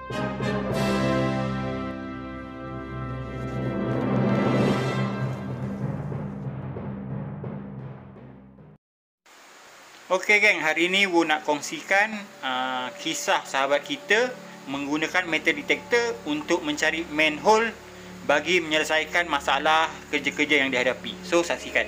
Okey geng, hari ni Wu nak kongsikan kisah sahabat kita menggunakan metal detector untuk mencari manhole bagi menyelesaikan masalah kerja-kerja yang dihadapi. So, saksikan.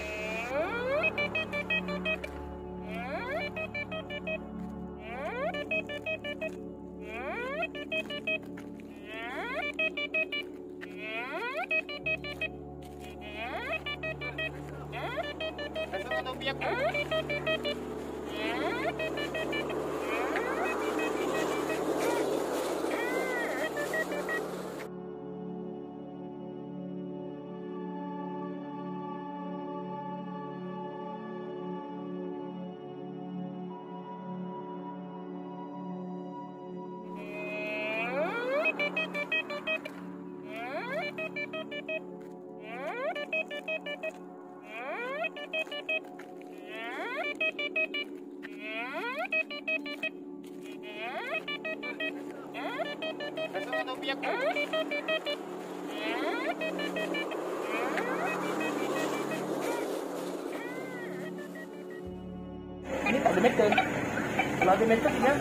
Ini tak ada metal. Kalau ada metal tinggal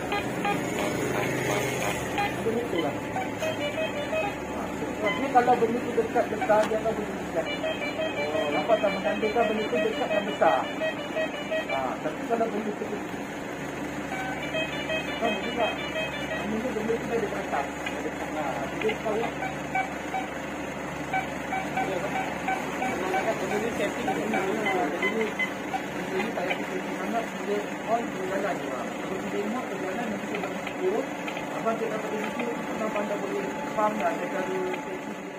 ada metal lah. Sebabnya kalau benda tu dekat besar, dia akan bunyi dekat. Nampak tak menandakan benda tu dekat dan besar. Tapi kalau benda tu kan juga mungkin benda tu ada atas. Dia tahu lah. Menandakan benda ni safety di sana. Jadi ini tak payah kita sangat, dia on berjalan je lah. Kalau kita remote berjalan, nanti kita bagi video. Abang cakap pada video, kita pernah pandai boleh faham lah. Dia kalau safety